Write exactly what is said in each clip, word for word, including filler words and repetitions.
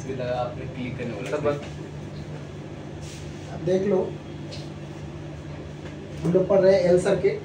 इसलिए लगा आपने क्लिक करने बोला। अब देख लो, हम लोग पढ़ रहे हैं एल सर्किट।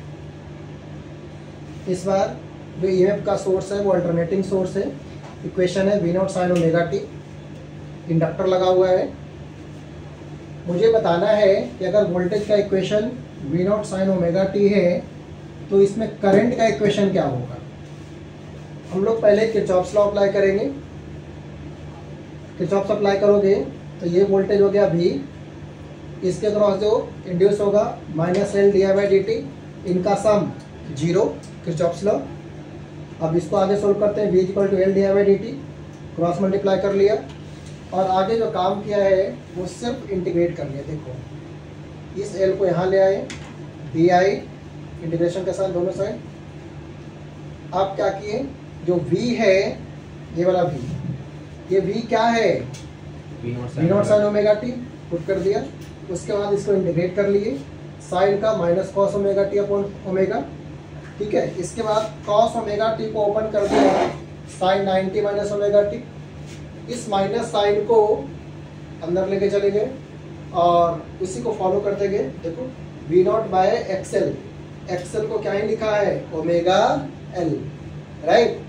इस बार जो ईएमएफ का सोर्स है वो अल्टरनेटिंग सोर्स है। इक्वेशन है V not sine omega t. Inductor लगा हुआ है। मुझे बताना है कि अगर वोल्टेज का equation V not sine omega t है तो इसमें करंट का इक्वेशन क्या होगा। हम लोग पहले किरचॉफ्स लॉ अप्लाई करेंगे। किरचॉफ्स अप्लाई करोगे तो ये वोल्टेज हो गया V, इसके क्रॉस जो इंड्यूस होगा minus L d i by d t, इनका सम जीरो, किरचॉफ्स लॉ। अब इसको आगे सोल्व करते हैं, V equal to L d i by d t, cross multiply कर लिया और आगे जो काम किया है वो सिर्फ इंटीग्रेट कर लिया। देखो इस एल को यहाँ ले आए, डी आई इंटीग्रेशन के साथ दोनों साइड। अब क्या किए, जो V है ये वाला V, ये V क्या है, V not sine omega t, put कर दिया। उसके बाद इसको इंटीग्रेट कर लिए, साइन का minus cos omega t upon omega, ठीक है। इसके बाद कॉस ओमेगा टी को ओपन कर दिया, sine ninety minus omega t. इस माइनस साइन को अंदर लेके चले गए और उसी को फॉलो करते गए। देखो V naught by X L, X L को क्या ही लिखा है, ओमेगा एल, राइट।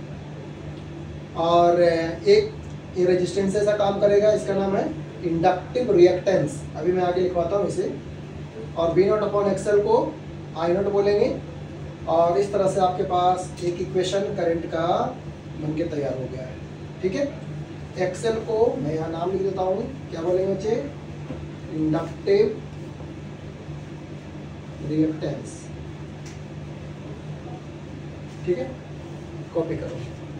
और एक ये रेजिस्टेंस ऐसा काम करेगा, इसका नाम है इंडक्टिव रिएक्टेंस। अभी मैं आगे लिखवाता हूँ इसे। और वी नॉट अपॉन एक्सएल को आई नॉट बोलेंगे और इस तरह से आपके पास एक इक्वेशन करंट का बनके तैयार हो गया है, ठीक है। एक्सएल को मैं यहाँ नाम लिख देता हूँ, क्या बोलेंगे बच्चे, इंडक्टिव रिएक्टेंस, ठीक है। कॉपी करो।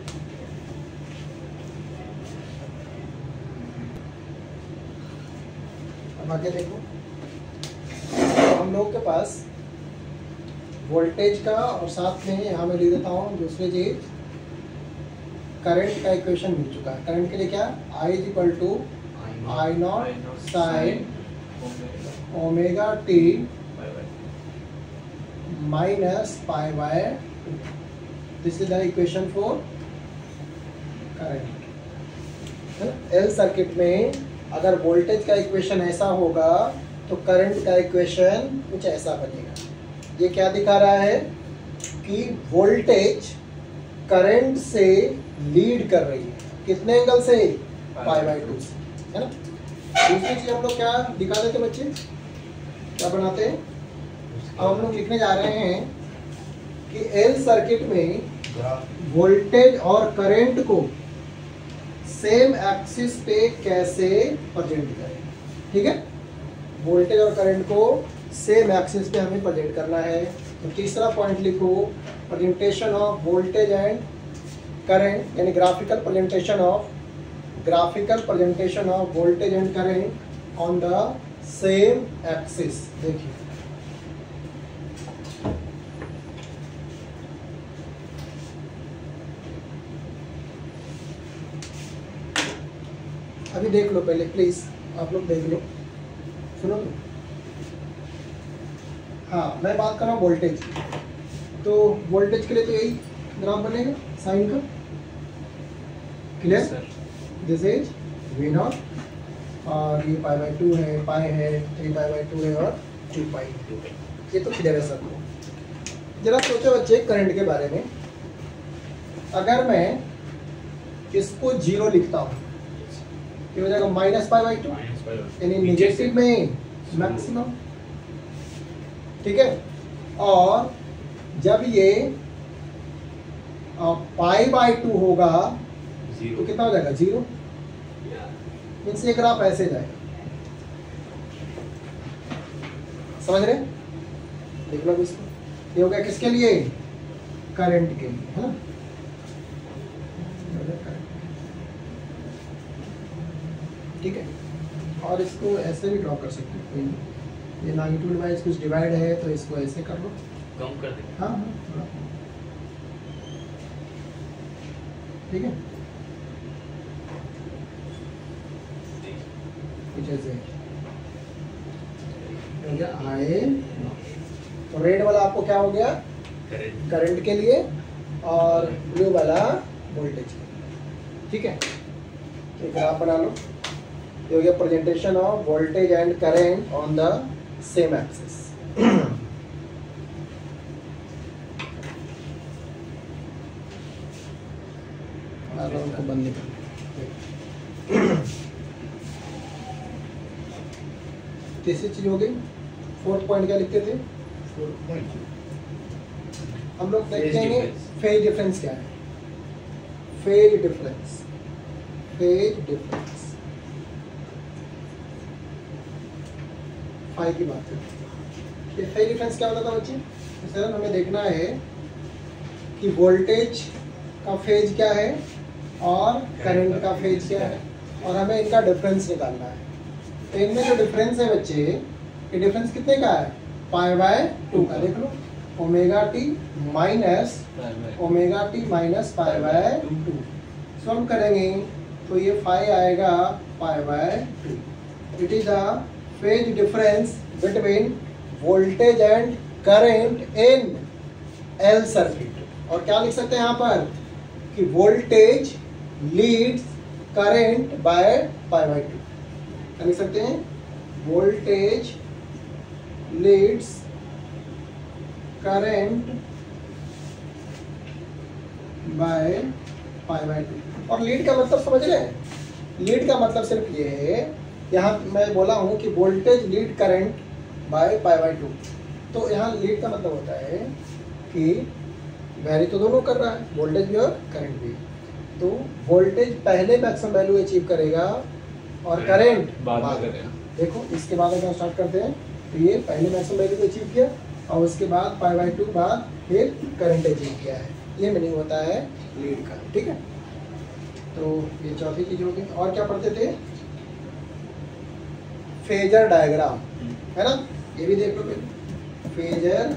अब आगे देखो, हम लोग के पास वोल्टेज का और साथ में यहाँ मैं लिख देता हूँ दूसरी चीज, करंट का इक्वेशन मिल चुका है। करंट के लिए क्या, I is equal to I naught sine omega t minus pi by two. This is the equation for current. L circuit में अगर वोल्टेज का इक्वेशन ऐसा होगा तो करंट का इक्वेशन कुछ ऐसा बनेगा। ये क्या दिखा रहा है कि वोल्टेज करंट से लीड कर रही है, कितने एंगल से, पाई बाय टू से, है ना। दूसरी चीज हम लोग क्या दिखा देते बच्चे, क्या बनाते हैं। अब हम लोग लिखने जा रहे हैं कि एल सर्किट में वोल्टेज और करंट को सेम एक्सिस पे कैसे प्रेजेंट करें, ठीक है। वोल्टेज और करंट को सेम एक्सिस पे हमें प्रेजेंट करना है। तो तीसरा पॉइंट लिखो, presentation of voltage and current, यानी graphical presentation of graphical presentation of voltage and current on the same axis. देखिए अभी देख लो, पहले प्लीज आप लोग देख लो, सुनो। हाँ, मैं बात कर रहा हूँ वोल्टेज की। तो वोल्टेज के लिए तो यही ग्राफ बनेगा साइन का, clear. This is V naught और ये पाई बाई टू है, पाई है, थ्री पाई बाई टू है और टू पाई टू है। ये तो क्लियर है सबको। जरा सोचो बच्चे करंट के बारे में। अगर मैं इसको जीरो लिखता हूँ क्या हो जाएगा, माइनस पाई बाई टू, यानी निगेटिव में मैक्सिमम, ठीक है। और जब ये पाई बाई टू होगा तो कितना हो जाएगा, जीरो। मीन्स ये ग्राफ ऐसे जाएगा, समझ रहे, देख लो इसको। ये हो गया किसके लिए, करंट के लिए, है ना। ठीक है। और इसको ऐसे भी ड्रॉ कर सकते हो, कोई नहीं। ये मैग्नीट्यूड वाइज कुछ डिवाइड है तो इसको ऐसे कर लो, कम कर दे। हाँ हाँ थोड़ा, ठीक है। कुछ ऐसे हो गया आए। तो रेड वाला आपको क्या हो गया, करंट करंट के लिए, और ब्लू वाला वोल्टेज के लिए, ठीक है। एक ग्राफ बना लो। ये हो गया presentation of voltage and current on the same axis. को बंद नहीं करना। तीसरी चीज हो गई। फोर्थ पॉइंट क्या लिखते थे? हम लोग देखेंगे फेज डिफरेंस क्या है। Phase difference, phase difference phi की बात है। ये फेज डिफरेंस क्या होता था बच्चे? सर हमें देखना है कि वोल्टेज का फेज क्या है और करंट का फेज क्या है, और हमें इनका डिफरेंस निकालना है। तो इनमें जो डिफरेंस है बच्चे, ये डिफरेंस कितने का है? पाई बाय टू का। देख लो, omega t minus omega t minus pi by two. So हम करेंगे तो ये फाइव आएगा pi by two. It is a phase difference between voltage and current in L circuit. और क्या लिख सकते हैं यहाँ पर कि voltage leads current by pi by two. क्या लिख सकते हैं? Voltage leads current by pi by two. और लीड का मतलब समझ रहे हैं? लीड का मतलब सिर्फ ये है, यहाँ मैं बोला हूँ कि voltage lead current by pi by two. तो यहाँ लीड का मतलब होता है कि वैरी तो दोनों कर रहा है, वोल्टेज भी और करंट भी। तो वोल्टेज पहले मैक्सिमम वैल्यू अचीव करेगा और करंट बाद में करेगा। देखो इसके बाद अगर स्टार्ट करते हैं तो ये पहले मैक्सिमम वैल्यू अचीव किया और उसके बाद पाई बाय टू बाद फिर करंट अचीव किया है। ये मीनिंग होता है लीड का। ठीक है, तो ये चौथी चीज होगी। और क्या पढ़ते थे? फेजर डायग्राम, है ना? ये भी देख लो पहले, फेजर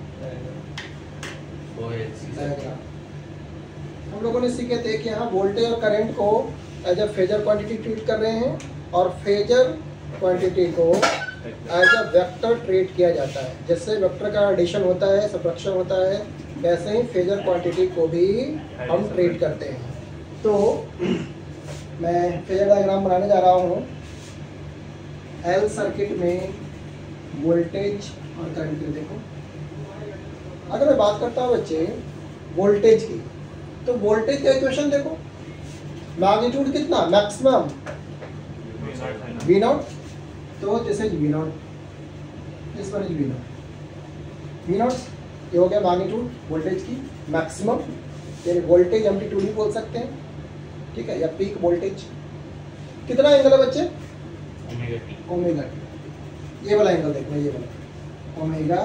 डायग्राम। हम लोगों ने सीखे थे कि यहाँ वोल्टेज और करंट को as a phasor quantity treat कर रहे हैं और फेजर क्वांटिटी को एज अ वेक्टर ट्रीट किया जाता है। जैसे वेक्टर का एडिशन होता है, सबट्रैक्शन होता है, वैसे ही फेजर क्वांटिटी को भी हम ट्रीट करते हैं। तो मैं फेजर डायग्राम बनाने जा रहा हूँ। एल सर्किट में वोल्टेज और करंट की देखो। अगर मैं बात करता हूँ बच्चे वोल्टेज की, तो वोल्टेज का इक्वेशन देखो, मैग्नीट्यूड कितना? Maximum V naught. तो this is V naught, this one is V naught. V naught ये हो गया मैग्नीट्यूड वोल्टेज की, मैक्सिमम यानी वोल्टेज एम्पलीट्यूड भी बोल सकते हैं। ठीक है, या पीक वोल्टेज। कितना एंगल है बच्चे? Omega t. ये वाला एंगल देखना, ये वाला ओमेगा।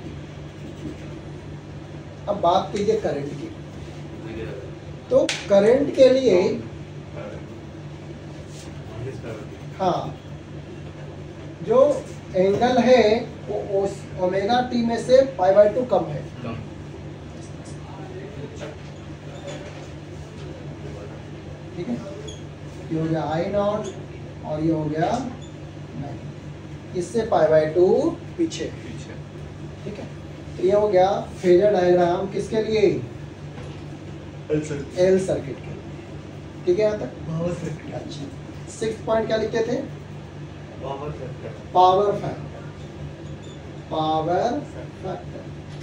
अब बात कीजिए करंट की। तो करंट के लिए हाँ, जो एंगल है वो उस ओमेगा टी में से पाई बाय टू कम है। ठीक है, ये हो गया आई नॉट और ये हो गया नाइन, इससे पाई बाय टू पीछे। ठीक है, तो ये हो गया फेजर डायग्राम किसके लिए? एल सर्किट के लिए। ठीक है, यहाँ तक अच्छा। सिक्स पॉइंट क्या लिखते थे? Power factor. Power factor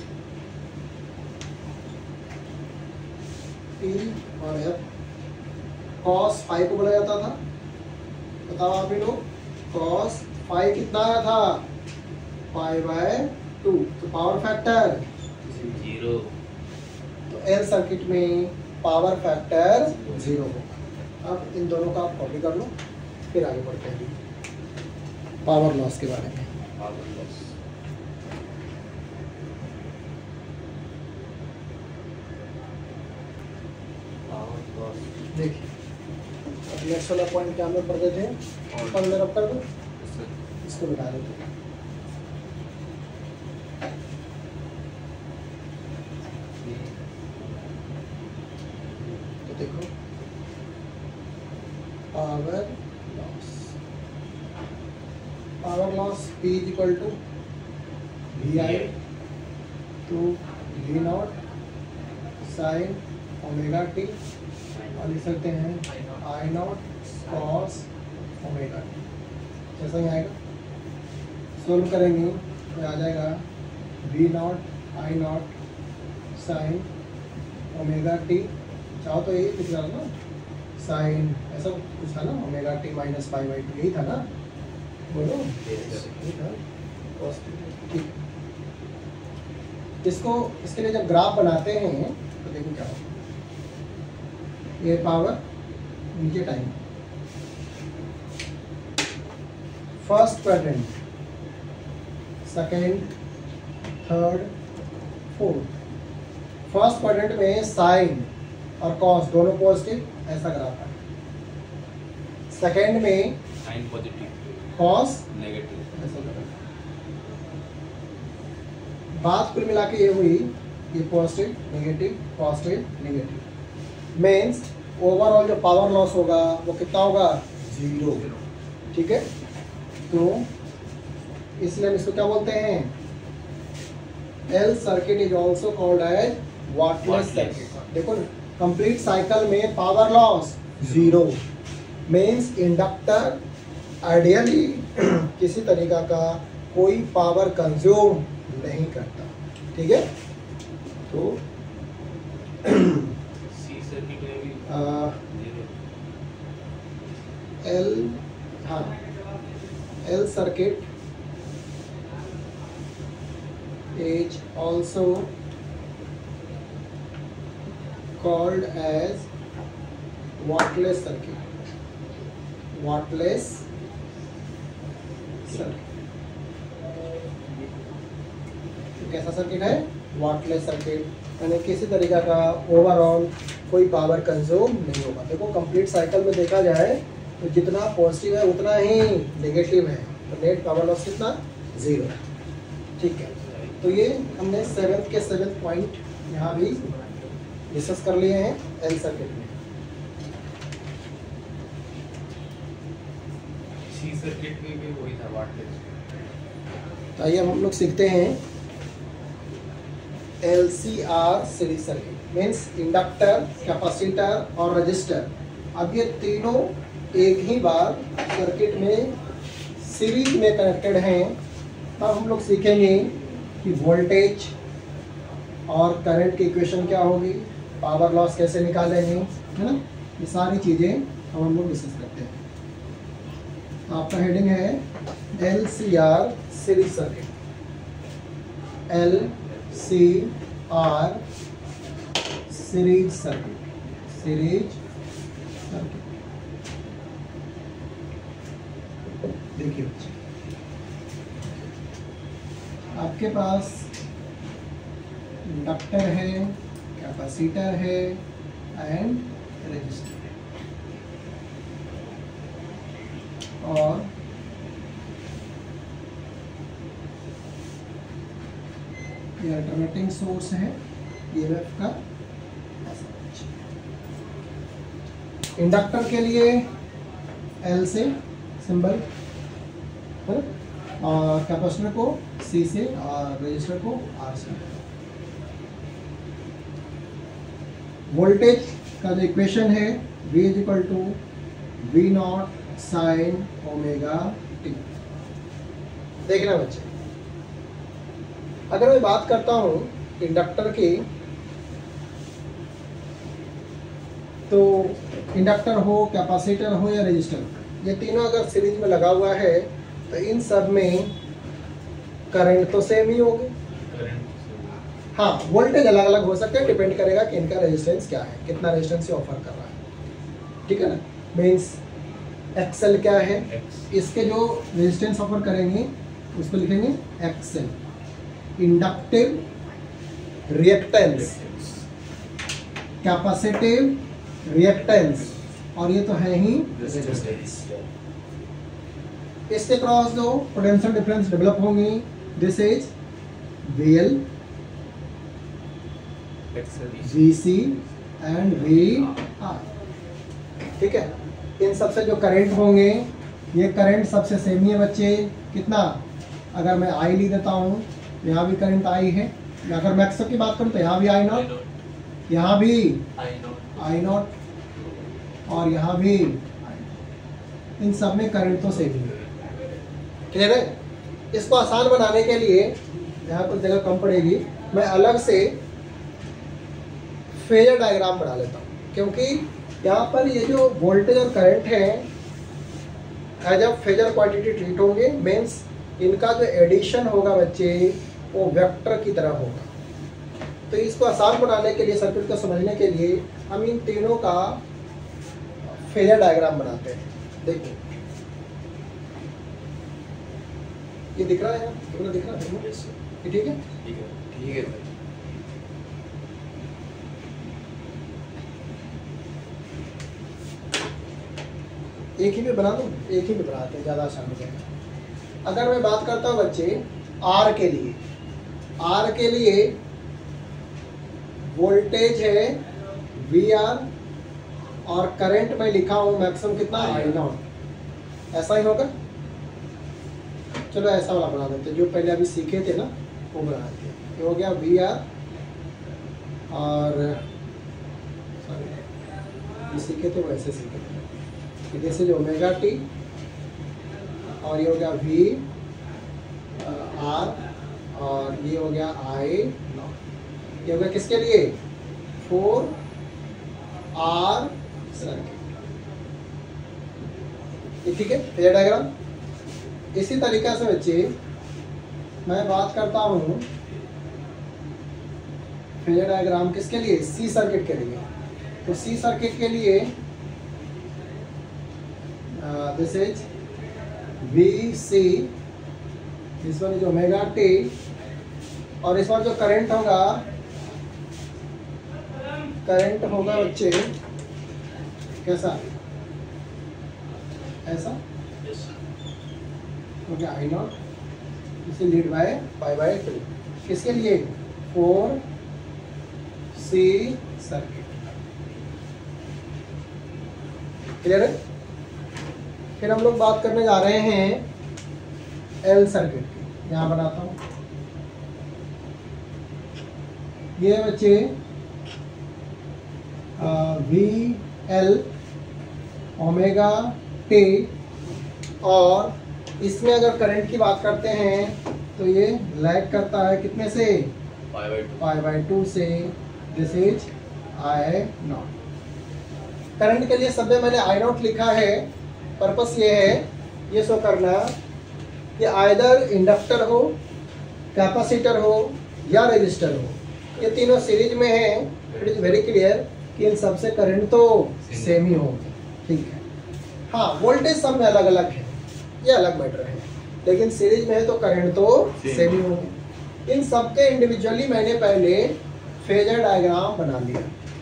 P और एफ। कॉस फाइव को बोला जाता था, बताओ आप ही लोग। कॉस फाइव कितना आया था? Pi by two. तो पावर फैक्टर जीरो। तो एल सर्किट में पावर फैक्टर जीरो होगा। अब इन दोनों का आप कॉपी कर लो, फिर आगे बढ़ते हैं पावर लॉस के बारे में। पावर लॉस देखिए, अब नेक्स्ट वाला पॉइंट क्या हम लोग पढ़ते थे? पंद्रह अब कर दो, इसको बता देते हैं। तो देखो power loss, power loss P is equal to V I to V not sine omega t और लिख सकते हैं I naught cos omega t, जैसा ही आएगा सोल्व करेंगे तो आ जाएगा V naught I naught sine omega t, चाहो तो यही लिख रहा ना साइन, ऐसा कुछ था ना omega t minus pi by two, यही था ना, बोलो यही था cos थीटा। ठीक, इसको इसके लिए जब ग्राफ बनाते हैं तो देखो क्या होगा, ये पावर नीचे time, first quadrant, second, third, fourth. First quadrant में साइन और कॉस दोनों पॉजिटिव, ऐसा ग्राफ है। सेकेंड में साइन पॉजिटिव, कॉस नेगेटिव, ऐसा ग्राफ। बात कुल मिला के ये हुई, ये positive negative positive negative, means overall जो पावर लॉस होगा वो कितना होगा, जीरो। ठीक है, तो इसलिए हम इसको क्या बोलते हैं, L circuit is also called as wattless circuit. देखो कंप्लीट साइकिल में power loss zero, means inductor ideally किसी तरीका का कोई पावर कंज्यूम नहीं करता। ठीक है, तो सी सर्किट में भी जीरो, एल हाँ L circuit is also called as wattless circuit, wattless circuit। कैसा सर्किट है, वाटलेस सर्किट, यानी किसी तरीका का ओवरऑल कोई पावर कंज्यूम नहीं होगा। देखो कंप्लीट साइकिल में देखा जाए तो जितना पॉजिटिव है उतना ही नेगेटिव है, तो नेट पावर लॉस कितना, जीरो है। ठीक है, तो ये हमने सेवेंथ के सेवेंथ पॉइंट यहाँ भी डिस्कस कर लिए हैं एल सर्किट में। सी सर्किट में भी वही था वाटलेस। तो आइए हम लोग सीखते हैं L C R series circuit, means inductor, capacitor और रजिस्टर। अब ये तीनों एक ही बार सर्किट में सीरीज में कनेक्टेड हैं। तब हम लोग सीखेंगे कि वोल्टेज और करंट की इक्वेशन क्या होगी, पावर लॉस कैसे निकालेंगे, है ना, ये सारी चीज़ें अब हम लोग डिस्कस करते हैं। आपका हेडिंग है L C R series circuit, L C R series circuit, series circuit. देखिए बच्चे, आपके पास इंडक्टर है, कैपेसिटर है एंड रेजिस्टर है, और ये अल्टरनेटिंग सोर्स है ईएमएफ का। इंडक्टर के लिए एल से सिंबल है, और कैपेसिटर को सी से और रजिस्टर को आर से। वोल्टेज का जो इक्वेशन है V is equal to V not sine omega t. देखना बच्चे, अगर मैं बात करता हूँ इंडक्टर की, तो इंडक्टर हो, कैपेसिटर हो या रजिस्टर, ये तीनों अगर सीरीज में लगा हुआ है तो इन सब में करंट तो सेम ही होगी। हाँ, वोल्टेज अलग अलग हो सकते हैं, डिपेंड करेगा कि इनका रेजिस्टेंस क्या है, कितना रेजिस्टेंस ऑफर कर रहा है। ठीक है ना, मीन्स एक्सएल क्या है, इसके जो रेजिस्टेंस ऑफर करेंगे उसको लिखेंगे X L, inductive reactance, capacitive reactance, और ये तो है ही रेजिस्टेंस। इसके क्रॉस जो पोटेंशियल डिफरेंस डेवलप होंगी, this is V L, V C and V R. ठीक है, इन सबसे जो करंट होंगे, ये करंट सबसे सेम ही है बच्चे, कितना, अगर मैं आई लिख देता हूँ, यहाँ भी करंट आई है, अगर मैक्स की बात करूँ तो यहाँ भी आई नॉट, यहाँ भी आई नॉट, और यहाँ भी, इन सब में करंट तो सेम ही है। क्लियर है? इसको आसान बनाने के लिए, यहाँ पर जगह कम पड़ेगी, मैं अलग से फेजर डायग्राम बना लेता हूँ, क्योंकि यहाँ पर ये जो वोल्टेज और करंट है as a phasor quantity treat होंगे, मीन्स इनका जो एडिशन होगा बच्चे वो वेक्टर की तरह होगा। तो इसको आसान बनाने के लिए, सर्किट को समझने के लिए हम इन तीनों का फेजर डायग्राम बनाते हैं। देखो ये दिख रहा है, तुमने दिख रहा है? Yes sir. ये ठीक है? ठीक है ठीक है सर। एक ही में बना दो, एक ही में बनाते हैं, ज़्यादा आसान हो जाएगा। अगर मैं बात करता हूँ बच्चे आर के लिए, आर के लिए वोल्टेज है वी आर और करंट में लिखा हूँ मैक्सिमम कितना, आई नॉट। ऐसा ही होगा? चलो ऐसा वाला बना देते हैं, जो पहले अभी सीखे थे ना वो बना देते हैं। ये हो गया वी आर और सॉरी सीखे थे वैसे सीखे थे, जैसे जो ओमेगा टी, और ये हो गया वी आर और ये हो गया आई नॉट। ये हो गया किसके लिए, फोर आर सर्किट। ठीक है फेजर डायग्राम। इसी तरीके से बच्चे मैं बात करता हूँ फेजर डायग्राम किसके लिए, सी सर्किट के लिए। तो सी सर्किट के लिए this is V C, this one is omega t, और इस बार जो करंट होगा, करंट होगा बच्चे कैसा, ऐसा हो गया आई नॉट, इसे lead by pi by two. किसके लिए, फोर सी सर्किट। क्लियर है? फिर हम लोग बात करने जा रहे हैं एल सर्किट की। यहाँ बनाता हूँ, ये बच्चे वी एल ओमेगा टी, और इसमें अगर करंट की बात करते हैं तो ये लैग करता है कितने से, पाई बाय टू से। This is I naught. Current के लिए सब में मैंने आई नॉट लिखा है, पर्पस ये है ये शो करना कि आइदर इंडक्टर हो, कैपेसिटर हो या रेजिस्टर हो, ये तीनों सीरीज में है। इट इज वेरी क्लियर कि इन सबसे करंट तो सेम ही होगा। ठीक है, हाँ वोल्टेज सब में अलग अलग है, ये अलग मैटर है, लेकिन सीरीज में है तो करंट तो सेम ही होंगे। इन सबके इंडिविजुअली मैंने पहले फेजर डायग्राम बना लिया।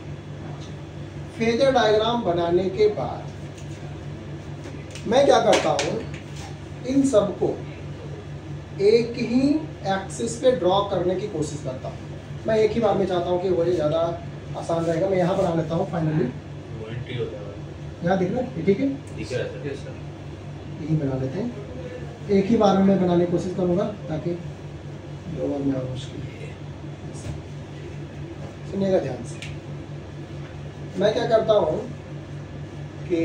फेजर डायग्राम बनाने के बाद मैं क्या करता हूँ, इन सबको एक ही एक्सिस पे ड्रॉ करने की कोशिश करता हूँ। मैं एक ही बार में चाहता हूँ कि वो ज़्यादा आसान रहेगा। मैं यहाँ बना लेता हूँ फाइनली, यहाँ दिख रहा है, ठीक है, यही बना लेते हैं। एक ही बार में मैं बनाने की कोशिश करूँगा ताकि दो बार में मुश्किल है। सुनिएगा ध्यान से, मैं क्या करता हूँ कि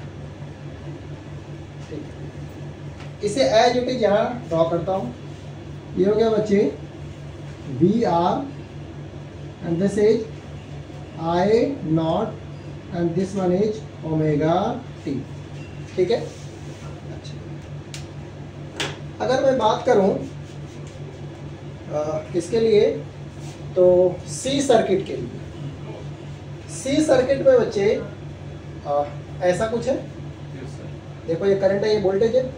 इसे एज इट इज यहाँ ड्रॉ करता हूँ। ये हो गया बच्चे V R and this is I naught and this one is omega t. ठीक है, अच्छा अगर मैं बात करूँ किसके लिए, तो सी सर्किट के लिए। सी सर्किट में बच्चे आ, ऐसा कुछ है, देखो ये करंट है, ये वोल्टेज है,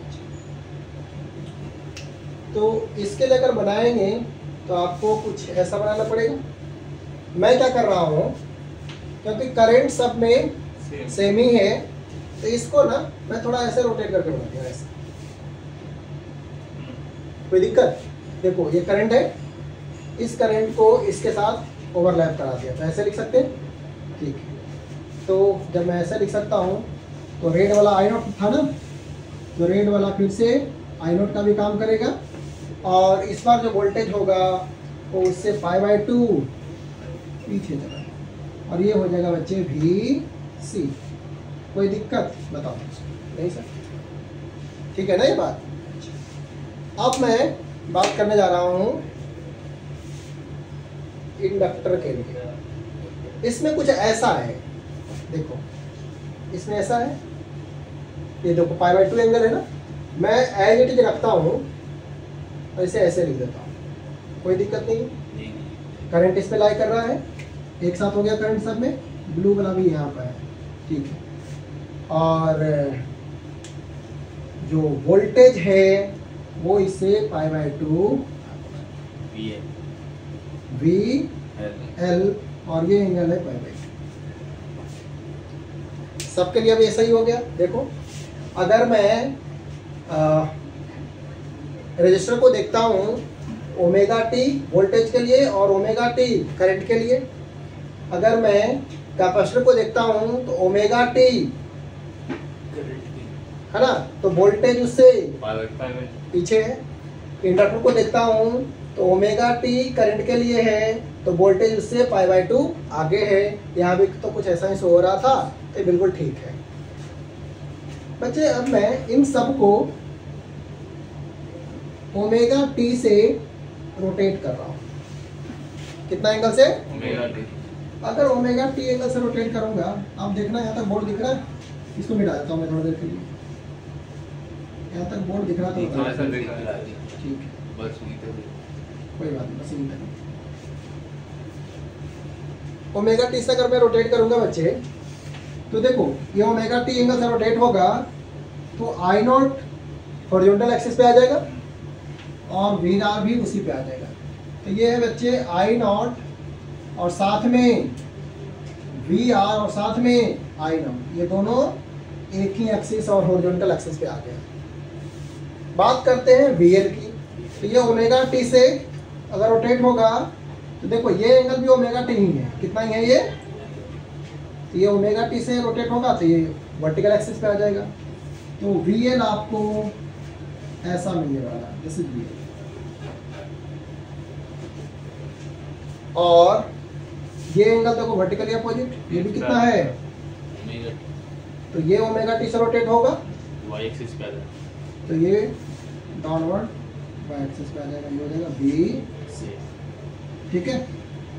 तो इसके लिए अगर बनाएंगे तो आपको कुछ ऐसा बनाना पड़ेगा। मैं क्या कर रहा हूँ, क्योंकि करंट सब में सेम ही है, तो इसको ना मैं थोड़ा ऐसे रोटेट करके बना दिया, ऐसे। कोई दिक्कत? देखो ये करंट है, इस करंट को इसके साथ ओवरलैप करा दिया, तो ऐसे लिख सकते हैं। ठीक है, तो जब मैं ऐसे लिख सकता हूँ तो रेड वाला आई नॉट था ना, तो रेड वाला फिर से आई नॉट का भी काम करेगा, और इस बार जो वोल्टेज होगा वो उससे पाई बाय टू पीछे चला, और ये हो जाएगा बच्चे वी सी। कोई दिक्कत बताओ? नहीं सर, ठीक है ना ये बात। अब मैं बात करने जा रहा हूँ इंडक्टर के लिए। इसमें कुछ ऐसा है, देखो इसमें ऐसा है, ये देखो पाई बाई टू एंगल है ना, मैं एज इट इज रखता हूँ और इसे ऐसे लिख देता हूँ, कोई दिक्कत नहीं। करंट इस पे लाई कर रहा है, एक साथ हो गया करंट सब में, ब्लू वाला भी यहाँ पर है, ठीक है। और जो वोल्टेज है वो इसे pi by two V L और ये एंगल है पाई बाई टू। सबके लिए अब ऐसा ही हो गया। देखो अगर मैं रजिस्टर को देखता हूँ ओमेगा टी वोल्टेज के लिए और ओमेगा टी करंट के लिए, अगर मैं कैपेसिटर को देखता हूँ तो ओमेगा टी है ना, तो वोल्टेज उससे पीछे है। इंडक्टर को देखता हूँ तो ओमेगा टी करंट के लिए है, तो वोल्टेज उससे पाई बाई टू आगे है। यहाँ भी तो कुछ ऐसा ही शो हो रहा था, तो बिल्कुल ठीक है बच्चे। अब मैं इन सब को ओमेगा टी से रोटेट कर रहा हूँ। कितना एंगल से? Omega t. अगर ओमेगा टी एंगल से रोटेट करूंगा, आप देखना यहाँ तक बोर्ड दिख रहा है, इसको मिटा देता हूँ मैं थोड़ी देर के लिए। यहाँ तक बोर्ड दिख रहा तो ठीक है, बस कोई बात नहीं, बस यहीं तक। ओमेगा टी से अगर मैं रोटेट करूंगा बच्चे, तो देखो ये ओमेगा टी एंगल से रोटेट होगा तो आई नॉट हॉरिजॉन्टल एक्सिस पे आ जाएगा और वी आर भी उसी पे आ जाएगा। तो ये है बच्चे आई नॉट और साथ में वी आर और साथ में आई नॉट, ये दोनों एक ही एक्सिस और हॉरिजॉन्टल एक्सिस पे आ गए। बात करते हैं वी एल की। तो ये ओमेगा टी से अगर रोटेट होगा तो देखो ये एंगल भी ओमेगा टी ही है। कितना ही है ये? तो ये ओमेगा टी से रोटेट होगा तो ये वर्टिकल एक्सिस पे आ जाएगा। तो वी एल आपको ऐसा मिलने वाला, दिस इज वी एल। और ये एंगल देखो वर्टिकली अपोजिट, ये भी कितना है? तो ये ओमेगा टी से रोटेट होगा, वाई एक्सिस पे आ जाएगा, तो ये डाउनवर्ड वाई एक्सिस पे आ जाएगा, ये हो जाएगा बी सी। ठीक है,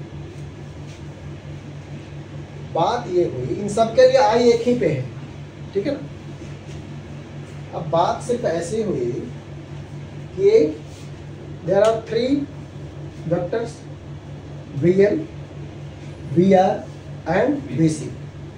बात ये हुई। इन सब के लिए आई एक ही पे है, ठीक है ना। अब बात सिर्फ ऐसी हुई कि there are three vectors V L, V R and V C.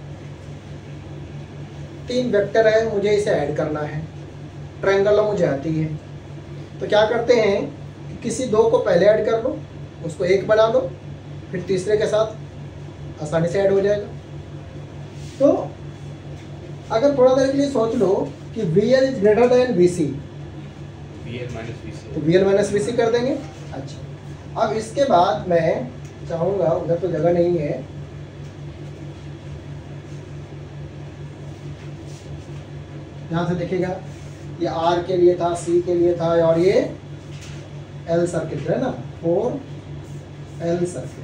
तीन वेक्टर है, मुझे इसे ऐड करना है। ट्रायंगल मुझे आती है, तो क्या करते हैं कि किसी दो को पहले ऐड कर लो, उसको एक बना लो, फिर तीसरे के साथ आसानी से ऐड हो जाएगा। तो अगर थोड़ा देर के लिए सोच लो कि V L is greater than V C, V L minus V C, तो V L minus V C कर देंगे। अच्छा, अब इसके बाद मैं चाहूँगा, उधर तो जगह नहीं है, यहाँ से देखिएगा ये आर के लिए था, सी के लिए था और ये एल सर्किट है ना, फोर एल सर्किट।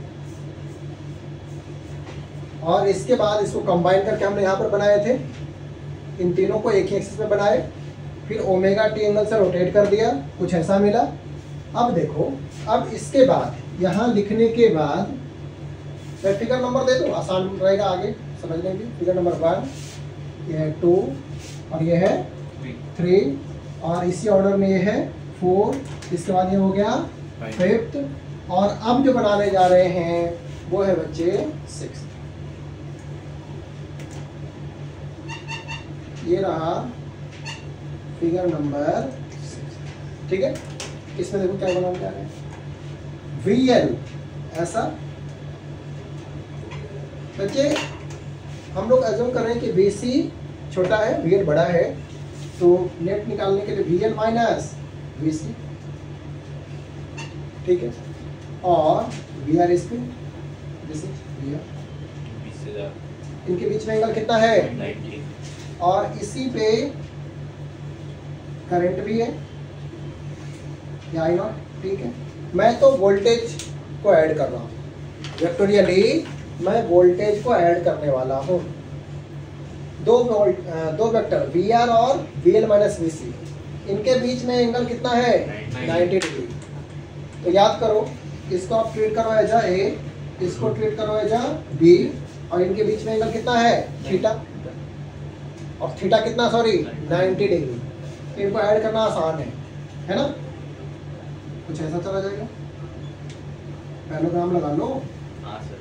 और इसके बाद इसको कंबाइन करके हमने यहाँ पर बनाए थे, इन तीनों को एक ही एक्सिस में बनाए, फिर ओमेगा टी एंगल से रोटेट कर दिया, कुछ ऐसा मिला। अब देखो, अब इसके बाद यहाँ लिखने के बाद मैं फिगर नंबर दे दूँ, आसान रहेगा आगे समझने की। फिगर नंबर वन, ये है टू और ये है थ्री और इसी ऑर्डर में ये है फोर, इसके बाद ये हो गया फिफ्थ, और अब जो बनाने जा रहे हैं वो है बच्चे सिक्स। ये रहा फिगर नंबर सिक्स, ठीक है। इसमें देखो क्या बनाने जा रहे हैं, वी एल ऐसा। बच्चे हम लोग एज्यूम कर रहे हैं कि वी सी छोटा है, वी एल बड़ा है, तो नेट निकालने के लिए V L minus V C, ठीक है। और वी आर इसके वी आर, इनके बीच में एंगल कितना है? नाइंटी। और इसी पे करंट भी है, या आई नॉट, ठीक है। मैं तो वोल्टेज को ऐड कर रहा हूँ, वेक्टोरियली मैं वोल्टेज को ऐड करने वाला हूँ। दो वोल्ट दो वेक्टर वी आर और V L minus V C, इनके बीच में एंगल कितना है नाइन्टी डिग्री। तो याद करो, इसको आप ट्रीट करो एज अ ए, इसको ट्रीट करो एज अ बी, और इनके बीच में एंगल कितना है थीटा, और थीटा कितना सॉरी नाइन्टी डिग्री। इनको ऐड करना आसान है है ना। कुछ ऐसा चला जाएगा, पैराग्राम लगा लो। हाँ सर।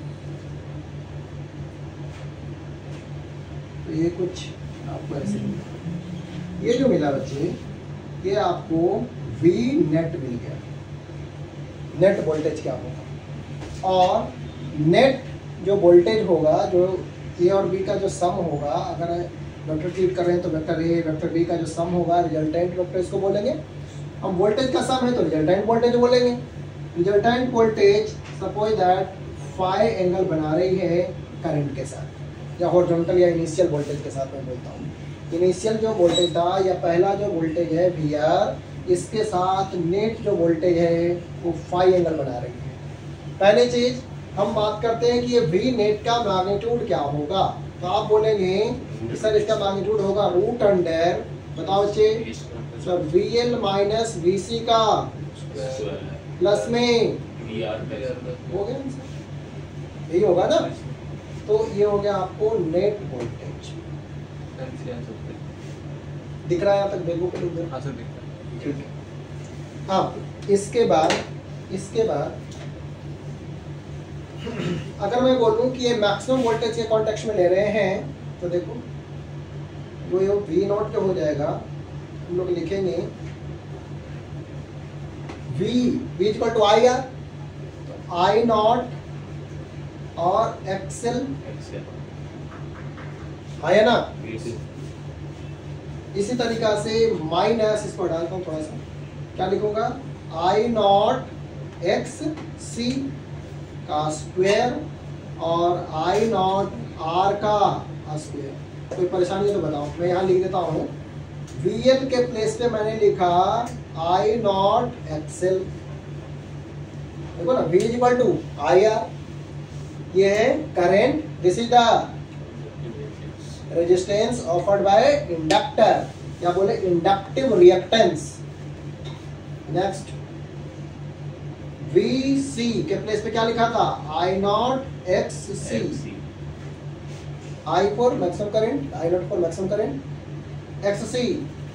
तो ये कुछ आपको ऐसे मिला। ये जो मिला बच्चे, ये आपको V नेट मिल गया। नेट वोल्टेज क्या होगा, और नेट जो वोल्टेज होगा, जो ए और बी का जो सम होगा, अगर वेक्टर ट्रीट कर रहे हैं तो वेक्टर ए वेक्टर बी का जो सम होगा, रिजल्टेंट वेक्टर इसको बोलेंगे। हम वोल्टेज का सम है तो रिजल्टेंट वोल्टेज बोलेंगे। Resultant voltage suppose that phi angle बना रही है करंट के साथ, या हॉरिजॉन्टल या इनिशियल वोल्टेज के साथ मैं बोलता हूँ। इनिशियल जो वोल्टेज था या पहला जो वोल्टेज है वी आर, इसके साथ नेट जो वोल्टेज है वो फाई एंगल बना रही है। पहली चीज हम बात करते हैं कि ये वी नेट का मैग्नीट्यूड क्या होगा। तो आप बोलेंगे कि सर इसका मैग्नीट्यूड होगा रूट अंडर, बताओ बच्चे, sir V L minus V C का प्लस में वी आर हो गया आंसर, यही होगा ना। तो ये हो गया आपको नेट वोल्टेज। दिख रहा है यहाँ तक, देखो के लिख हाँ सर दिख रहा है। ठीक है। हाँ, इसके बाद इसके बाद अगर मैं बोलूं कि ये मैक्सिमम वोल्टेज के कॉन्टेक्स्ट में ले रहे हैं, तो देखो वो ये वी नॉट क्या हो जाएगा, हम लोग लिखेंगे V V equal to I R, तो आई नॉट और एक्सएल है ना। इसी तरीका से माइनस, इसको डालता हूँ थोड़ा सा, क्या लिखूंगा, आई नॉट एक्स सी का स्क्वायर और आई नॉट आर का स्क्वायर। कोई परेशानी है तो बताओ, मैं यहाँ लिख देता हूँ। वी एल के प्लेस पे मैंने लिखा आई नॉट एक्सएल, देखो ना, V is equal to I R, ये है current, this is the resistance offered by inductor, क्या बोले, inductive reactance. Next V C के प्लेस पे क्या लिखा था, I naught X C, I for maximum current, I naught for maximum current, X C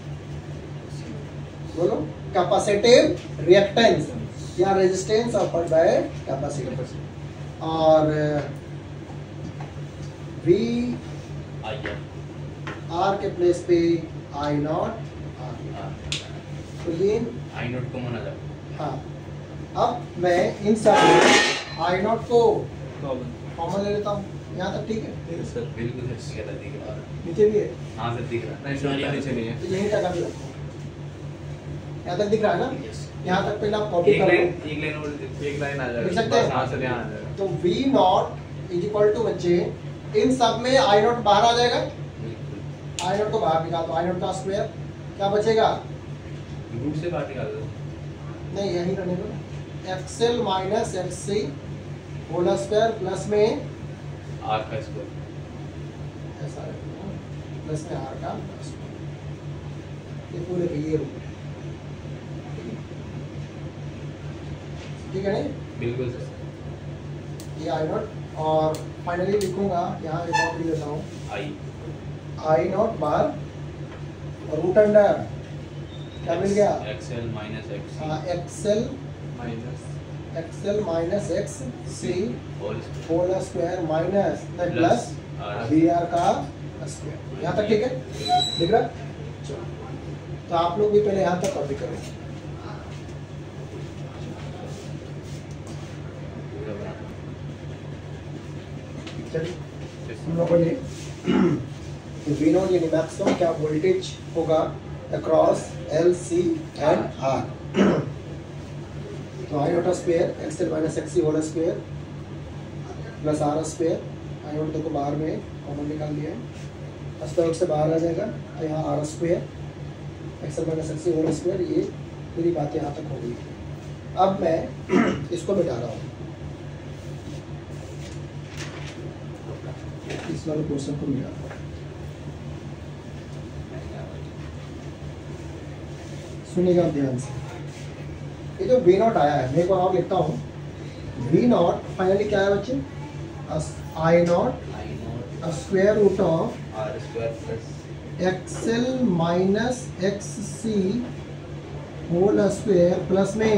बोलो कैपेसिटिव रिएक्टेंस या resistance offered by capacitor, और वी आर के प्लेस पे आई नॉट आर, तो ये आई नोट को मना जाए। हाँ, अब मैं इन सब में आई नॉट को कॉमन ले लेता हूँ, यहाँ तक ठीक है सर, बिल्कुल सर दिख रहा है, नीचे भी है, हाँ सर दिख रहा है, नीचे नहीं है, तो यही तक अभी रखो, यहाँ तक दिख रहा है ना। यहाँ तक पहले आप कॉपी एक कर लाइन लो, एक लाइन और एक लाइन आ लिख जाएगा, सकते हैं? हाँ सर यहाँ आ जाएगा। तो V naught is equal to बच्चे, इन सब में आई नॉट बाहर आ जाएगा, आई नॉट को बाहर निकाल दो, आई नॉट का स्क्वायर क्या बचेगा, रूट से बाहर निकाल दो, नहीं यही रहने दो, X L minus X C whole square plus में आर का स्क्वायर, ऐसा रहेगा, प्लस में आर का स्क्वायर, ये पूरे पे ये रूट है, ठीक है नहीं, बिल्कुल सर। ये आई नॉट, और फाइनली लिखूंगा यहाँ एक और लिख लेता हूँ, आई आई नॉट बाहर और रूट अंडर क्या मिल गया, एक्सएल माइनस एक्स हाँ, X L minus X L minus X C whole whole square minus plus B R का स्क्वायर। यहाँ तक ठीक है, दिख रहा है? चलो, तो आप लोग भी पहले यहाँ तक कॉपी करो। चलिए हम लोगों ने वी नोट यानी मैक्सिमम क्या वोल्टेज होगा across L C and R, तो I naught square X L minus X C whole square plus R square, I naught देखो बाहर में कॉमन निकाल लिया है, स्क्वायर से बाहर आ जाएगा, तो यहाँ R square X L minus X C whole square, ये पूरी बात यहाँ तक हो गई। अब मैं इसको मिटा रहा हूँ, इस वाले पोर्शन को मिटा रहा हूँ। सुनिएगा आप ध्यान से, ये जो वी नॉट आया है मैं एक बार और लिखता हूँ, वी नॉट फाइनली क्या है बच्चे, I naught I naught square root of R square plus X L minus X C whole square plus में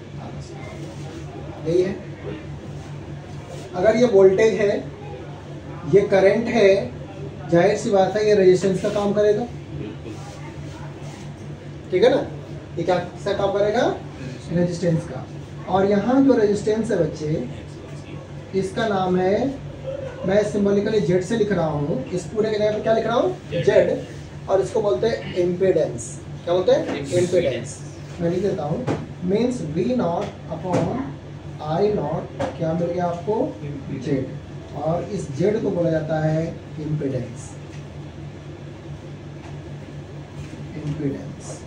यही है। अगर ये वोल्टेज है, ये करंट है, जाहिर सी बात है ये रेजिस्टेंस का काम करेगा, बिल्कुल ठीक है ना। ये क्या सा काम करेगा, रेजिस्टेंस का। और यहाँ जो रेजिस्टेंस है बच्चे, इसका नाम है, मैं सिंबॉलिकली जेड से लिख रहा हूँ, इस पूरे के जगह पे क्या लिख रहा हूँ, Z। जेड, और इसको बोलते हैं इम्पीडेंस। क्या बोलते हैं, Impedance। इम्पीडेंस। मैं लिख देता हूँ, means V naught upon I naught क्या मिल गया आपको, जेड, और इस जेड को बोला जाता है इम्पीडेंस। इम्पीडेंस,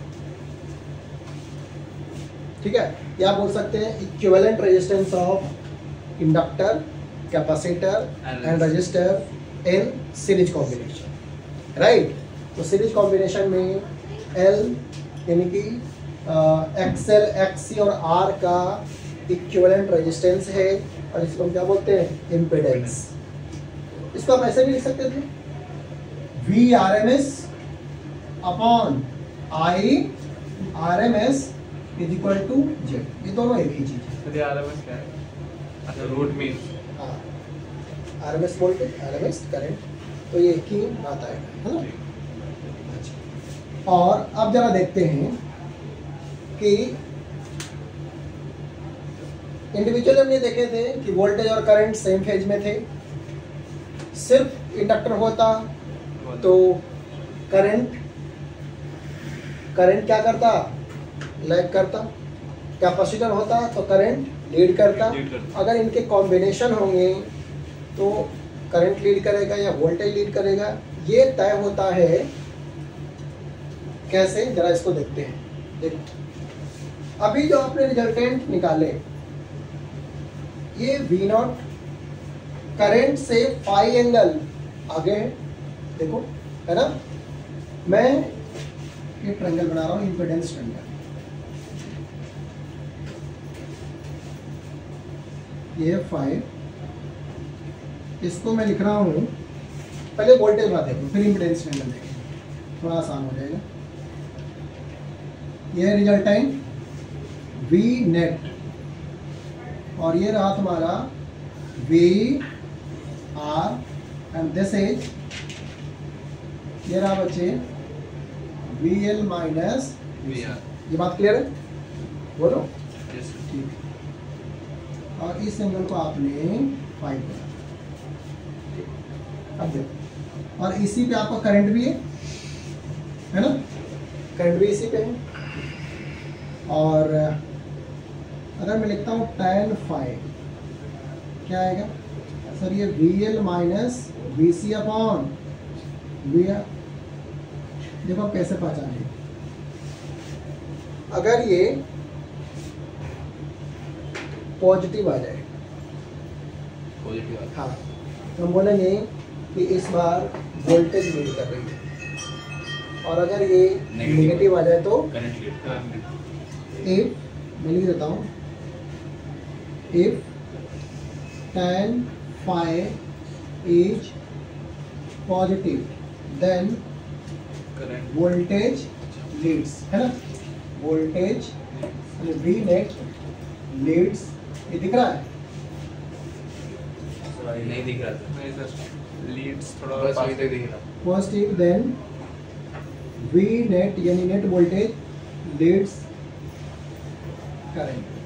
ठीक है। या बोल सकते हैं equivalent resistance of inductor, capacitor and resistor in series combination, right. तो सीरीज कॉम्बिनेशन में एल यानी कि एक्सएल, एक्ससी और आर का इक्विवेलेंट रेजिस्टेंस है, और इसको हम क्या बोलते हैं, इम्पीडेंस। इसको आप ऐसे भी लिख सकते थे, V R M S upon I R M S is equal to Z, ये दोनों एक ही चीज है। तो ये आरएमएस क्या है? अच्छा, रूट मींस हाँ, R M S voltage, R M S current, तो ये एक ही बात आएगा, है ना। अच्छा, और अब जरा देखते हैं कि इंडिविजुअली हमने देखे थे कि वोल्टेज और करंट सेम फेज में थे, सिर्फ इंडक्टर होता तो करंट करंट क्या करता, लैग करता, कैपेसिटर होता तो करंट लीड करता। लीड करता। अगर इनके कॉम्बिनेशन होंगे तो करंट लीड करेगा या वोल्टेज लीड करेगा, ये तय होता है कैसे, जरा इसको देखते हैं। देखो अभी जो आपने रिजल्टेंट निकाले, ये वी नॉट करंट से फाई एंगल आगे है, देखो, है ना। मैं ये ट्रायंगल बना रहा हूँ, इम्पीडेंस ट्रायंगल, ये फाइव, इसको मैं लिख रहा हूँ, पहले वोल्टेज बात देखो फिर इम्पीडेंस ट्रायंगल देखेंगे, थोड़ा आसान हो जाएगा। ये रिजल्टेंट वी नेट, और ये रहा तुम्हारा V R and this is, ये रहा बच्चे V L minus V R. ये बात क्लियर है, बोलो, यस सर। ठीक है। और इस एंगल को आपने फाइव बना, अब देखो, और इसी पे आपका करंट भी है, है ना, करंट भी इसी पे है। और अगर मैं लिखता हूँ टेन फाइव, क्या आएगा सर, ये V L minus V C upon V R. देखो आप कैसे पहचानेंगे, अगर ये पॉजिटिव आ जाए, पॉजिटिव आता हाँ, तो हम बोलेंगे कि इस बार वोल्टेज लीड कर रही है, और अगर ये Negative नेगेटिव आ जाए तो करंट लीड इफ, मैं लिख देता हूँ, if tan phi is positive then current voltage leads, है ना, voltage V net leads, ये दिख रहा है, नहीं दिख रहा था, नहीं सर, लीड्स थोड़ा बस पास वही तक दिख रहा। positive then V net यानी net voltage leads current,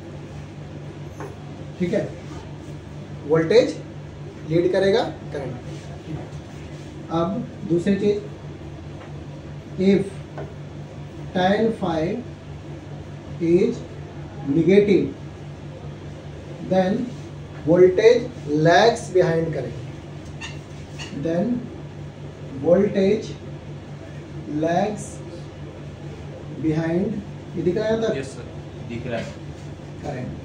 ठीक है, वोल्टेज लीड करेगा करंट। अब दूसरी चीज, if tan phi is negative then voltage lags behind current, then voltage lags behind, ये दिख रहा है अंदर, यस सर। दिख रहा है। करंट,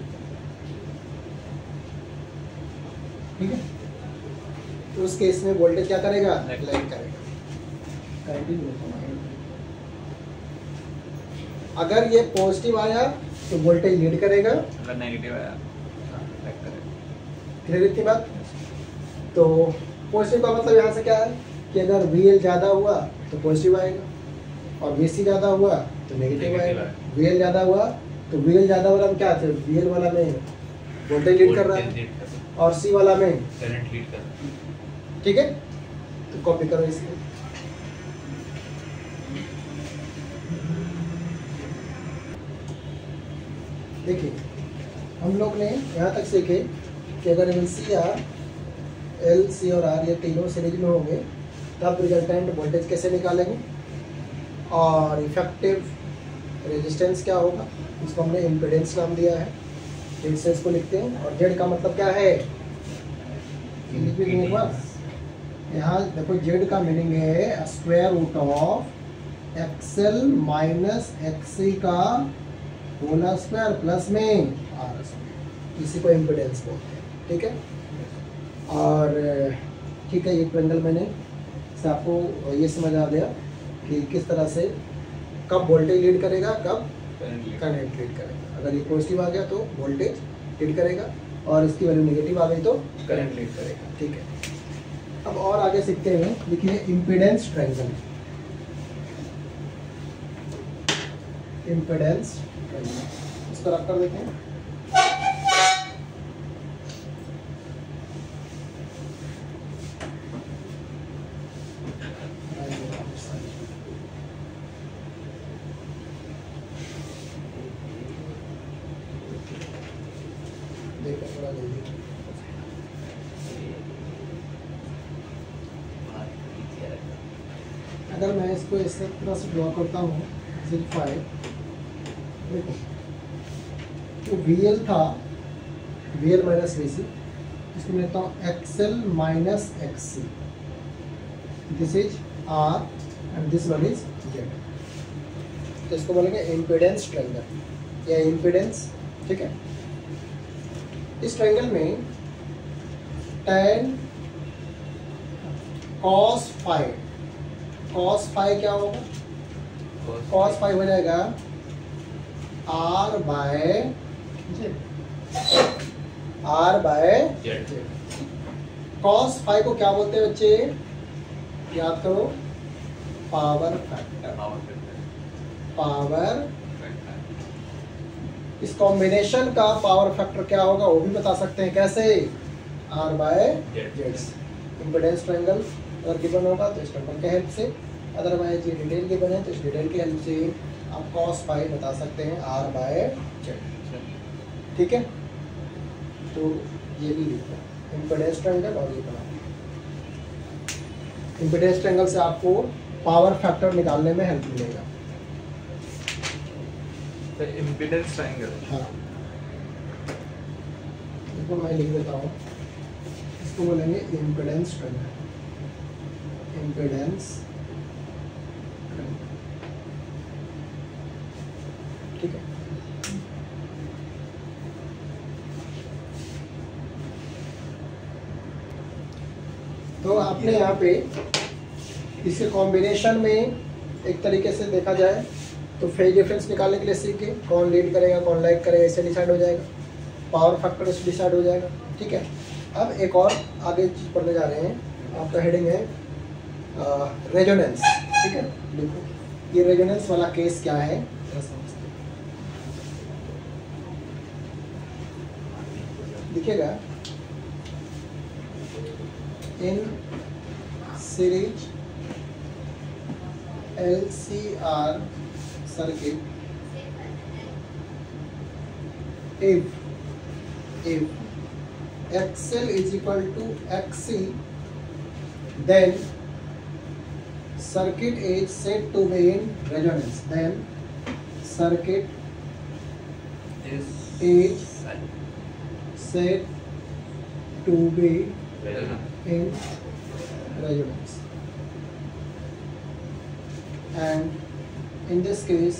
ठीक है। तो उस केस में वोल्टेज क्या करेगा, Lag लैग करेगा, कंटिन्यू। अगर ये पॉजिटिव आया तो वोल्टेज लीड करेगा, अगर नेगेटिव आया बैक करेगा। क्लियर इतनी बात। तो पॉजिटिव का मतलब यहाँ से क्या है कि अगर वी एल ज़्यादा हुआ तो पॉजिटिव आएगा और वी सी ज़्यादा हुआ तो नेगेटिव Negative आएगा। आएगा। वी एल ज़्यादा हुआ तो वी एल ज़्यादा वाला में क्या है, वी एल वाला में वोल्टेज लीड कर रहा Voltage है lead कर रहा है, और सी वाला में, करंट लीड कर रहा है। ठीक है। तो कॉपी करो इसको। देखिए हम लोग ने यहाँ तक सीखे कि अगर L C R L C और आर ये तीनों सीरीज में होंगे तब रिजल्टेंट वोल्टेज कैसे निकालेंगे और इफेक्टिव रेजिस्टेंस क्या होगा, इसको हमने इम्पीडेंस नाम दिया है। जेड से इसको लिखते हैं और जेड का मतलब क्या है, लिख भी देंगे एक बार। यहाँ देखो जेड का मीनिंग है square root of XL minus XC का होल स्क्वायर प्लस में आर स्क्वायर, इसी को इम्पीडेंस बोलते हैं, ठीक है। और ठीक है, ये ट्रेंगल मैंने से आपको ये समझ आ गया कि किस तरह से कब वोल्टेज लीड करेगा, कब करंट लीड करेगा। अगर ये पॉजिटिव आ गया तो वोल्टेज लीड करेगा और इसकी वैल्यू नेगेटिव आ गई तो करंट लीड करेगा, ठीक है। अब और आगे सीखते हैं, देखिए इम्पीडेंस ट्रायंगल। इम्पीडेंस ट्रायंगल इसको रख कर देते हैं। देखो थोड़ा जल्दी। अगर मैं इसको इस तरह से ड्रॉ करता हूँ सिर्फ फाइव, देखो जो वी एल था V L minus V C, इसको मैं लेता हूँ X L minus X C, this is R and this one is Z. तो इसको बोलेंगे इम्पीडेंस ट्रायंगल या इम्पीडेंस, ठीक है। इस ट्रायंगल में tan cos phi, cos phi क्या होगा, कॉस फाइव हो जाएगा R by Z, R by Z. Cos phi को क्या बोलते हैं बच्चे, याद करो, पावर फैक्टर, पावर। इस कॉम्बिनेशन का पावर फैक्टर क्या होगा वो भी बता सकते हैं, कैसे, R by Z. Impedance triangle अगर गिवन होगा तो इस ट्रायंगल के हेल्प से, अदरवाइज ये डिटेल गिवन है तो इस डिटेल की हेल्प से आप कॉस फाइव बता सकते हैं आर बाय जेड, ठीक है। तो ये भी लिखना इम्पीडेंस ट्रायंगल और ये बना। इम्पीडेंस ट्रायंगल से आपको पावर फैक्टर निकालने में हेल्प मिलेगा। इम्पीडेंस ट्रायंगल, हाँ, इसको मैं लिख देता हूँ, इसको बोलेंगे इम्पीडेंस ट्रायंगल, इम्पीडेंस ट्रायंगल, ठीक है। तो आपने यहाँ पे इसके कॉम्बिनेशन में एक तरीके से देखा जाए तो फेज डिफरेंस निकालने के लिए सीख के कौन लीड करेगा कौन लैग करेगा इससे डिसाइड हो जाएगा, पावर फैक्टर इससे डिसाइड हो जाएगा, ठीक है। अब एक और आगे चीज़ पढ़ने जा रहे हैं, आपका हेडिंग है रेजोनेंस, ठीक है। देखो ये रेजोनेंस वाला केस क्या है, दिखेगा in series L C R circuit, if if X L is equal to X C, then circuit is said to be in resonance. Then circuit is is said to be in resonance, and in this case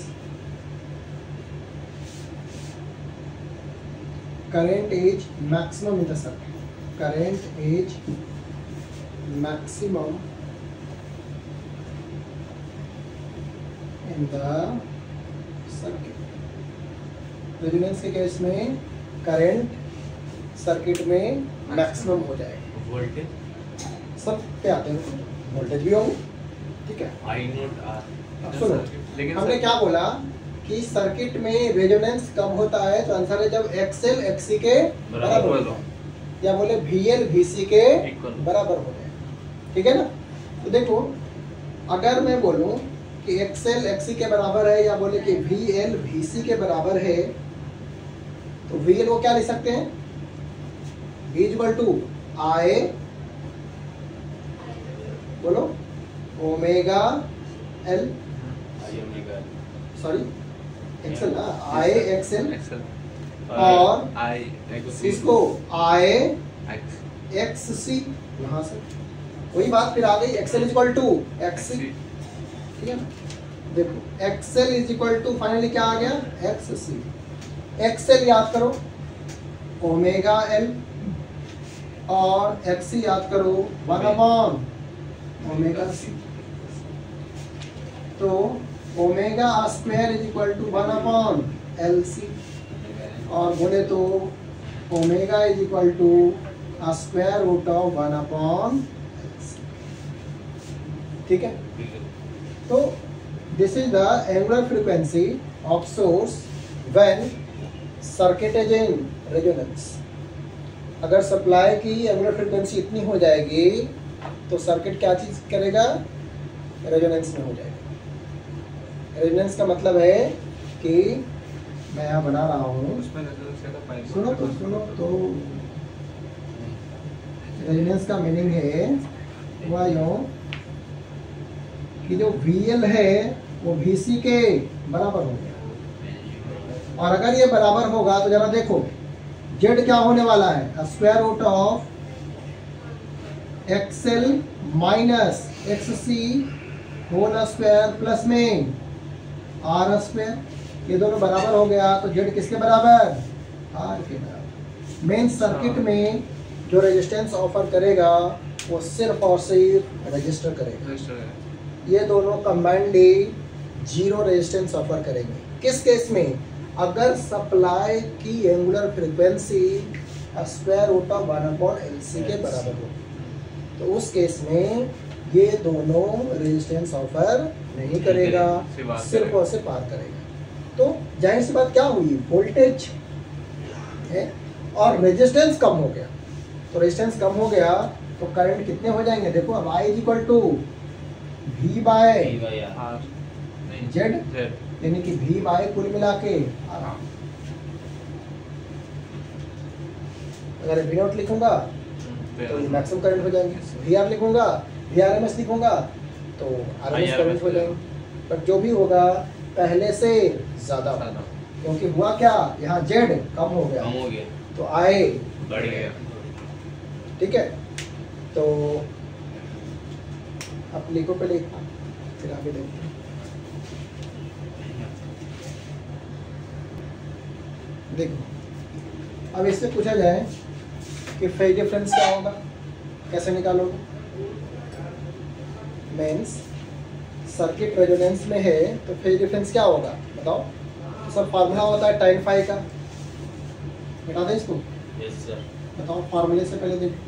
current is maximum in the circuit, current is maximum in the circuit. Resonance के case में current circuit में maximum हो जाएगा। Voltage सब पे आते हैं, voltage भी होंगे, ठीक है। I naught R. अब सुनो, हमने क्या बोला कि सर्किट में रेजोनेंस कब होता है, तो आंसर है जब एक्सएल एक्सी के बराबर हो जाए, या बोले वीएल वीसी के बराबर हो जाए, ठीक है ना। तो देखो अगर मैं बोलूं कि एक्सएल एक्सी के बराबर है, या बोले कि वीएल वीसी के बराबर है, तो वीएल को क्या लिख सकते हैं, V इक्वल टू आई, बोलो ओमेगा एल, सॉरी एक्सएल ना, आई एक्सएल, और आई इसको आई एक्स सी, यहाँ से वही बात फिर आ गई, XL is equal to X C, ठीक है ना। देखो XL is equal to finally क्या आ गया, एक्स सी। एक्सएल याद करो ओमेगा एल, और एक्सी याद करो वन अपॉन ओमेगा सी। तो omega square is equal to one upon L C, और बोले तो omega is equal to square root of one upon L C, ठीक है। तो this is the angular frequency of source when circuit is in resonance. अगर supply की angular frequency इतनी हो जाएगी तो सर्किट क्या चीज करेगा, रेजोनेंस में हो जाएगा। रेजोनेंस का मतलब है कि मैं यहाँ बना रहा हूँ, सुनो तो सुनो तो, रेजोनेंस का मीनिंग है हुआ यूँ कि जो V L है वो V C के बराबर हो गया, और अगर ये बराबर होगा तो जरा देखो Z क्या होने वाला है, square root of XL minus X C whole square plus में आर स्क्वायर, ये दोनों बराबर हो गया तो Z किसके बराबर, आर के बराबर। मेन सर्किट में जो रेजिस्टेंस ऑफर करेगा वो सिर्फ और सिर्फ रजिस्टर करेगा, ये दोनों कंबाइंडली जीरो रेजिस्टेंस ऑफर करेंगे। किस केस में, अगर सप्लाई की angular frequency square root of one upon L C के बराबर हो, तो उस केस में ये दोनों रेजिस्टेंस ऑफर नहीं करेगा, सिर्फ और सिर्फ पार करेगा। तो जाहिर सी बात क्या हुई, वोल्टेज है और रेजिस्टेंस कम हो गया, तो रेजिस्टेंस कम हो गया तो करंट कितने हो जाएंगे, देखो अब I is equal to V by Z, यानी कि V बाय कुल मिला के आर। अगर V नॉट लिखूंगा तो मैक्सिमम करंट हो जाएंगे, V आर लिखूंगा, V आर एम एस लिखूंगा तो आर एम एस करंट हो जाएंगे। बट जो भी होगा पहले से ज्यादा होगा, क्योंकि हुआ क्या, यहाँ Z कम हो गया, कम हो गया तो I बढ़ गया, ठीक है। तो आप लिखो पहले, फिर आगे देखते हैं। देखो अब इससे पूछा जाए कि फेज डिफरेंस क्या होगा, कैसे निकालोगे। मीन्स सर्किट रेजोनेंस में है तो फेज डिफरेंस क्या होगा बताओ। तो सर फार्मूला होता है टाइन फाई का, बता दें इसको, यस सर बताओ फार्मूले से पहले देखो।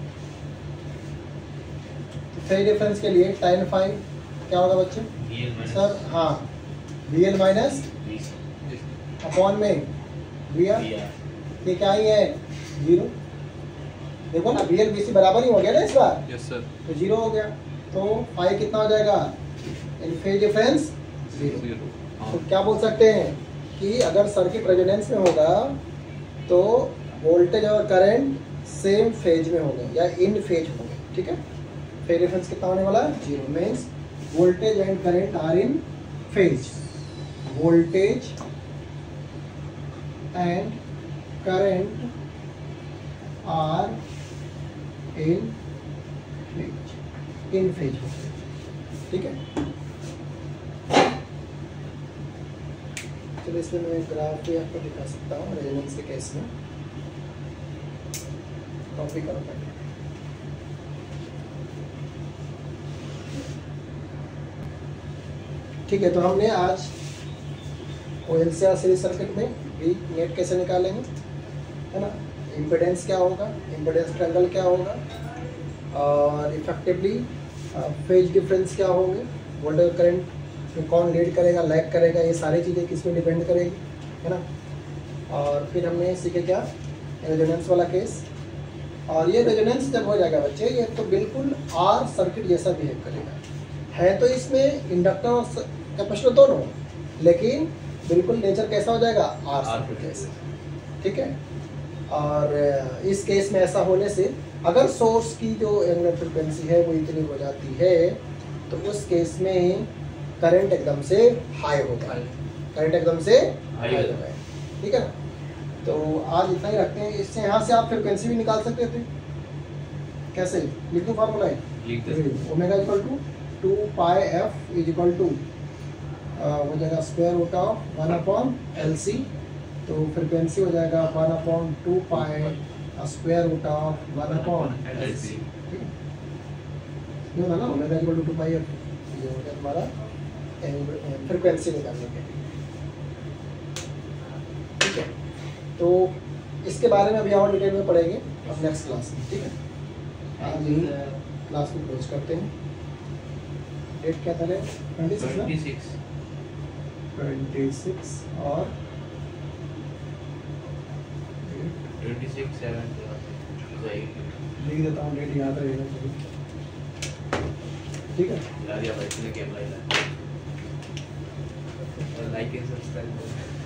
तो फेज डिफरेंस के लिए टाइन फाई क्या होगा बच्चे, सर हाँ वी एल माइनस अपॉन में वी आर, ये क्या ही है जीरो। देखो ना वी एल वी सी बराबर ही हो गया ना इस बार, यस सर, तो जीरो हो गया, तो फाई कितना हो जाएगा, फेज डिफरेंस जीरो। तो क्या बोल सकते हैं कि अगर सर्किट रेजोनेंस में होगा तो वोल्टेज और करंट सेम फेज में होंगे या इन फेज होंगे, ठीक है। फेज डिफरेंस कितना होने वाला है, zero. Means voltage and current are in phase, voltage and current are in phase, in phase होंगे, ठीक है। चलो इसमें मैं ग्राफ भी आपको दिखा सकता हूँ रेजोनेंस के केस में, कॉपी करो पहले। ठीक है, तो हमने आज कोयल से सीरीज सर्किट में भी नेट कैसे निकालेंगे, है ना। इम्पिडेंस क्या होगा, इम्पिडेंस ट्रायंगल क्या होगा, और इफेक्टिवली फेज डिफरेंस क्या होंगे, वोल्टेज करंट में कौन लीड करेगा, लैग करेगा, ये सारी चीज़ें किस में डिपेंड करेगी, है ना। और फिर हमने सीखे क्या, रेजोनेंस वाला केस। और ये रेजोनेंस जब हो जाएगा बच्चे, ये तो बिल्कुल आर सर्किट जैसा बिहेव करेगा। है तो इसमें इंडक्टर और कैपेसिटर दोनों, लेकिन बिल्कुल नेचर कैसा हो जाएगा, आर सर्किट जैसा, ठीक है। और इस केस में ऐसा होने से अगर सोर्स की जो एंगुलर फ्रिक्वेंसी है वो इतनी हो जाती है तो उस केस में करंट एकदम से हाई हो जाए, करंट एकदम से हाई हो जाए, ठीक है ना। तो आज इतना ही रखते हैं। इससे यहाँ से आप फ्रिक्वेंसी भी निकाल सकते थे, कैसे लिख दो फार्मूला है, omega equal to two pi F is equal to हो जाएगा square root of one upon L C, तो फ्रिक्वेंसी हो जाएगा one upon two pi square root of one upon L C, ये होगा ना omega equal to two pi F, ये हो गया हमारा फ्रिक्वेंसी निकालने के लिए, ठीक है। तो इसके बारे में अभी और डिटेल में पढ़ेंगे अब नेक्स्ट क्लास में, ठीक है। आज ही क्लास को क्लोज करते हैं। डेट क्या था, ट्वेंटी सिक्स ना, ट्वेंटी सिक्स और ट्वेंटी सिक्स सेवन लिख देता हूँ, डेट याद रहेगा, ठीक है। यार या भाई ने कैमरा लाइक एंड सब्सक्राइब